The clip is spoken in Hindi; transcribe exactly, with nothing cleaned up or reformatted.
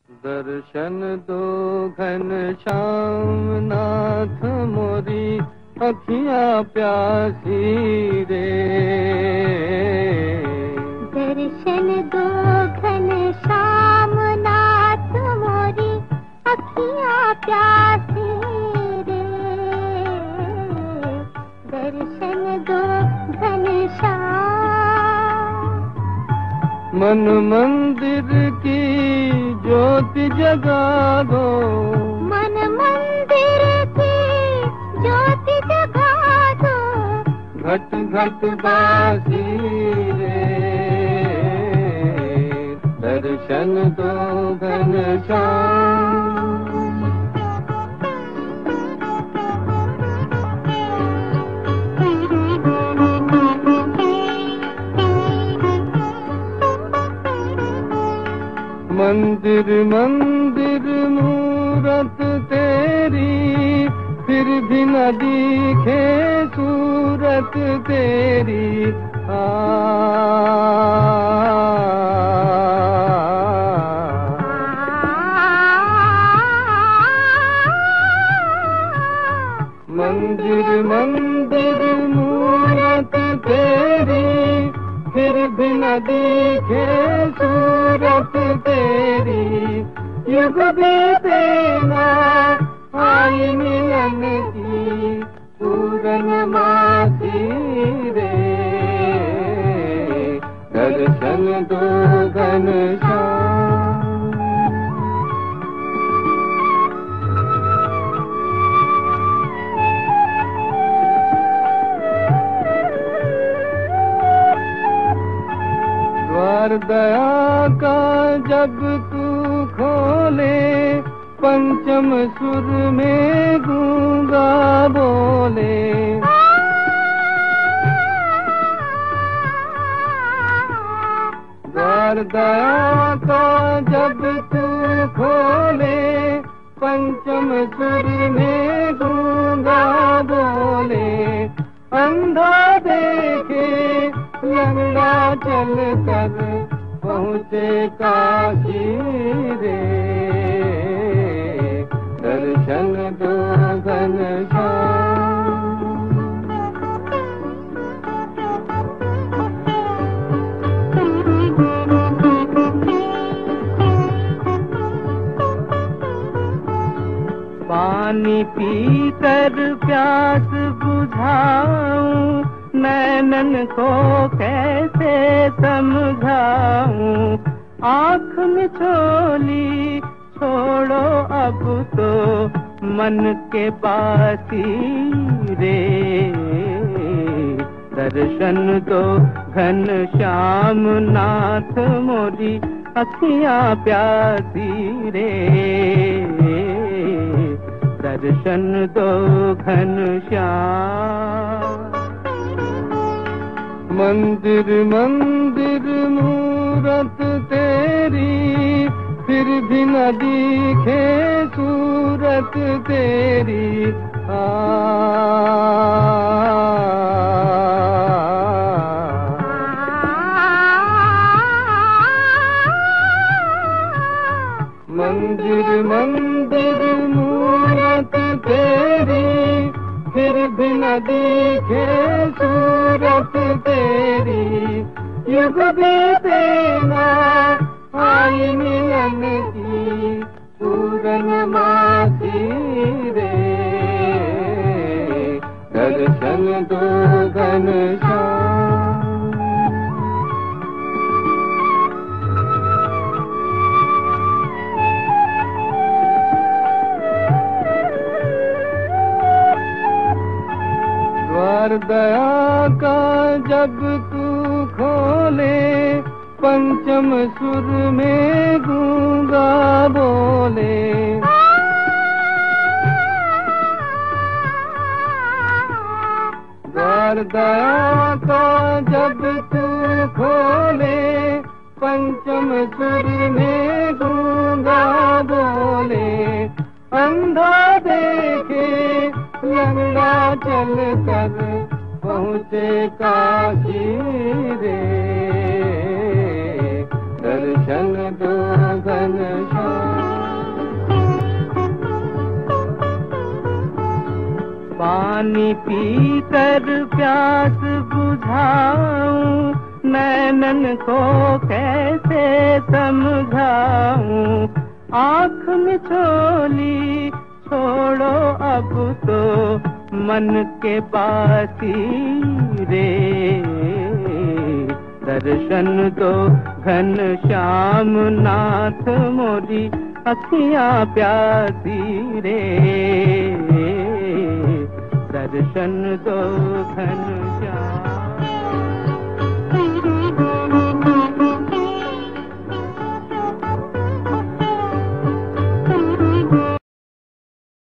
दर्शन दो घन श्याम नाथ मोरी अखियाँ प्यासी रे। दर्शन दो घन श्याम नाथ मोरी अखियाँ प्यासी रे। दर्शन दो घन श्याम। मन मंदिर की ज्योति जगा दो। मन मंदिर की ज्योति जगा दो। घट घट बासी रे। दर्शन दो घन श्याम। मंदिर मंदिर मूरत तेरी, फिर भी न दिखे सूरत तेरी। आ मंदिर मंदिर मूरत तेरी, फिर भी न दिखे सूरत तेरी। युग बीते ना आई मिलन की पूर्णमासी रे। दर्शन दो घन श्याम। द्वार दया का जब तू खोले, पंचम सुर में गूंगा बोले। द्वार दया का जब तू खोले, पंचम सुर में गूंगा बोले। अंधा देखे लंगड़ा चल कर पहुँचे काशी रे। दर्शन दो घन श्याम। पानी पीकर प्यास बुझाऊं, नैनन को कैसे समझाऊं। आँख मिचोली छोड़ो अब तो मन के बासी रे। दर्शन दो घन श्याम नाथ मोरी अखियाँ प्यासी रे। दर्शन दो घन श्याम। मंदिर मंदिर मूरत तेरी, फिर भी न दिखे सूरत तेरी। आ मंदिर मंदिर मूरत तेरी, फिर भी न दिखे सूरत तेरी। युग बीते ना आई मिलन की पूर्णमासी रे। दर्शन दो घन श्याम। द्वार दया का जब तू खोले, पंचम सुर में गूंगा बोले। द्वार दया का जब तू खोले, पंचम सुर में गूंगा बोले। अंधा देखे लंगड़ा चल कर पहुँचे काशी रे। दर्शन दो घन श्याम। पानी पी कर प्यास बुझाऊं, नैनन को कैसे समझाऊं। आँख में झोली छोड़ो अब तो मन के बासी रे, दर्शन दो घन श्याम नाथ मोरी अखियाँ प्यासी रे, दर्शन दो घन श्याम।